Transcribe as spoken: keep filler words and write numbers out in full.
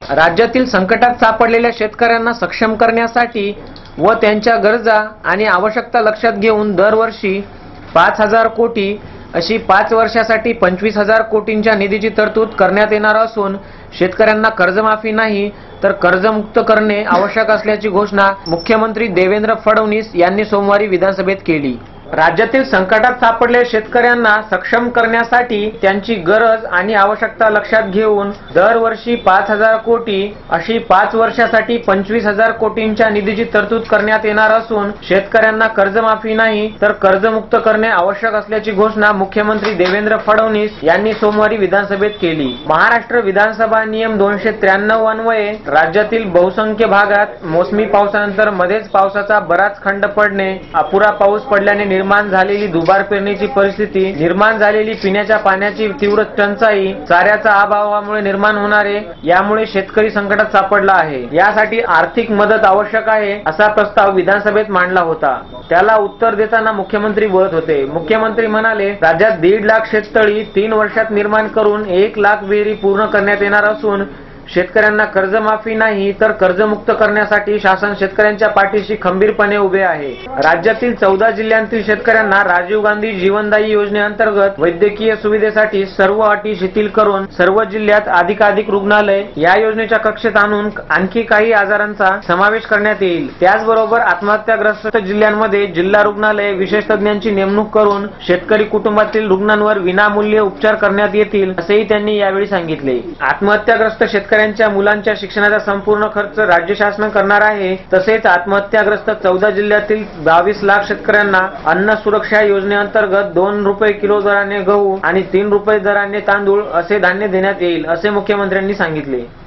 राज्यातील संकटात सापडलेल्या शेतकऱ्यांना सक्षम करण्यासाठी व त्यांच्या गरजा आणि आवश्यकता लक्षात घेऊन दरवर्षी पाच हजार कोटी अशी पाच वर्षासाठी पंचवीस हजार कोटींच्या निधीची तरतूद करण्यात येणार असून शेतकऱ्यांना कर्जमाफी नाही तर कर्जमुक्त करणे आवश्यक असल्याची घोषणा मुख्यमंत्री देवेंद्र फडणवीस यांनी सोमवारी विधानसभेत केली। राज्यातील संकटात सापडलेल्या शेतकऱ्यांना सक्षम करण्यासाठी त्यांची गरज आणि आवश्यकता लक्षात घेऊन दरवर्षी पाच हजार कोटी अशी पाच वर्षासाठी पंचवीस हजार कोटींच्या निधीची तरतूद करण्यात येणार असून शेतकऱ्यांना कर्जमाफी नाही तर कर्जमुक्त करणे आवश्यक असल्याची घोषणा मुख्यमंत्री देवेंद्र फडणवीस यांनी सोमवारी विधानसभेत केली। महाराष्ट्र विधानसभा नियम दोनशे त्र्याण्णव अन्वये राज्यातील बहुसंख्य भागात मोसमी पावसानंतर मध्येच पावसाचा बराच खंड पडणे, अपुरा पाऊस पडल्याने निर्माण झालेली दुबार पेरणीची परिस्थिती, निर्माण झालेली पिण्याच्या पाण्याची तीव्र टंचाई, चाऱ्याच्या अभावामुळे निर्माण होणारे यामुळे शेतकरी संकटात सापडला आहे। यासाठी आर्थिक मदत आवश्यक आहे असा प्रस्ताव विधानसभेत मांडला होता। त्याला उत्तर देताना मुख्यमंत्री बोलत होते। मुख्यमंत्री म्हणाले, राज्यात दीड लाख शेततळी तीन वर्षात निर्माण करून एक लाख विहिरी पूर्ण करण्यात येणार असून शेतकऱ्यांना कर्जमाफी नाही तर कर्जमुक्त करण्यासाठी शासन शेतकऱ्यांच्या पाठीशी खंबीरपणे उभे आहे। राज्यातील चौदा जिल्ह्यांतील शेतकऱ्यांना राजीव गांधी जीवनदायी योजनेअंतर्गत वैद्यकीय सुविधेसाठी सर्व अटी शिथिल करून सर्व जिल्ह्यात अधिकाधिक रुग्णालय या योजनेच्या कक्षेत आणून आणखी काही आजारांचा समावेश करण्यात येईल। त्याचबरोबर आत्महत्याग्रस्त जिल्ह्यांमध्ये जिल्हा रुग्णालय विशेष तज्ञांची नेमणूक करून शेतकरी कुटुंबातील रुग्णांवर विनामूल्य उपचार करण्यात येतील असेही त्यांनी यावेळी सांगितले। आत्महत्याग्रस्त शेतकरी शेतकऱ्यांच्या मुलांच्या शिक्षणाचा संपूर्ण खर्च राज्य शासन करणार आहे। तसेच आत्महत्याग्रस्त चौदा जिल्ह्यातील बावीस लाख शेतकऱ्यांना अन्न सुरक्षा योजनेअंतर्गत दोन रुपये किलो दराने गहू आणि तीन रुपये दराने तांदूळ असे धान्य देण्यात येईल असे मुख्यमंत्र्यांनी सांगितले।